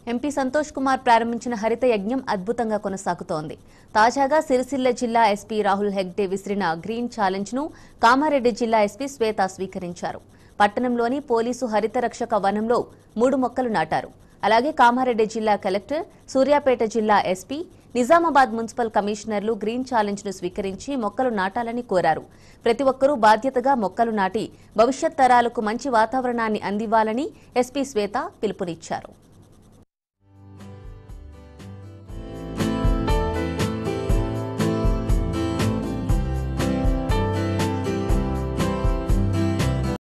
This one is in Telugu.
ఎంపీ సంతోష్ కుమార్ ప్రారంభించిన హరిత యజ్ఞం అద్భుతంగా కొనసాగుతోంది. తాజాగా సిరిసిల్ల జిల్లా ఎస్పీ రాహుల్ హెగ్డే విసిరిన గ్రీన్ ఛాలెంజ్ ను కామారెడ్డి జిల్లా ఎస్పీ శ్వేత స్వీకరించారు. పట్టణంలోని పోలీసు హరిత రక్షక వనంలో 3 మొక్కలు నాటారు. అలాగే కామారెడ్డి జిల్లా కలెక్టర్, సూర్యాపేట జిల్లా ఎస్పీ, నిజామాబాద్ మున్సిపల్ కమిషనర్లు గ్రీన్ ఛాలెంజ్ ను స్వీకరించి మొక్కలు నాటాలని కోరారు. ప్రతి ఒక్కరూ బాధ్యతగా మొక్కలు నాటి భవిష్యత్ తరాలకు మంచి వాతావరణాన్ని అందివ్వాలని ఎస్పీ శ్వేత పిలుపునిచ్చారు.